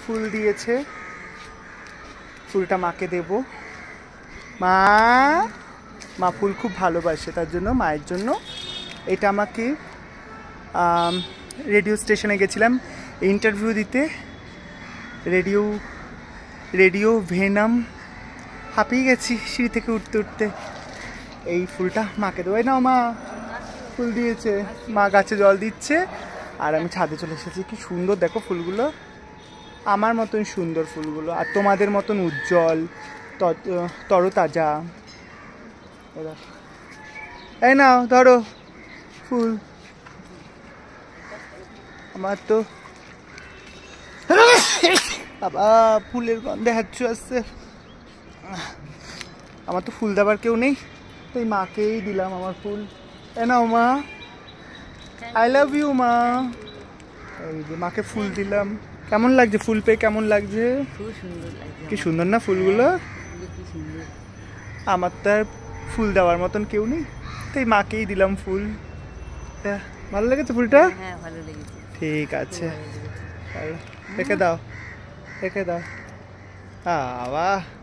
ফুল দিয়েছে, ফুলটা মাকে দেব। মা মা ফুল খুব ভালোবাসে, তার জন্য মায়ের জন্য এটা আমাকে রেডিও স্টেশনে গেছিলাম ইন্টারভিউ দিতে, রেডিও ভেনাম, হাঁপিয়ে গেছি সিঁড়ি থেকে উঠতে উঠতে। এই ফুলটা মাকে দেবো। নাও মা ফুল দিয়েছে, মা গাছে জল দিচ্ছে আর আমি ছাদে চলে এসেছি। কি সুন্দর দেখো ফুলগুলো, আমার মতন সুন্দর ফুলগুলো আর তোমাদের মতন উজ্জ্বল তরতাজা। এই নাও ধরো ফুল, আমার তো বাবা ফুলের গন্ধে হাঁচু আসছে। আমার তো ফুল দেবার কেউ নেই, তাই মাকেই দিলাম আমার ফুল। এ নাও মা, আই লাভ ইউ মা। এই যে মাকে ফুল দিলাম। কেমন লাগছে ফুল পেয়ে, কেমন লাগছে? খুব সুন্দর লাগছে। কি সুন্দর না ফুলগুলো? আমার তো আর ফুল দেওয়ার মতন কেউ নেই, তাই মাকেই দিলাম ফুল। ভালো লেগেছে ফুলটা? হ্যাঁ ভালো লেগেছে। ঠিক আছে, রেখে দাও, রেখে দাও। বাহ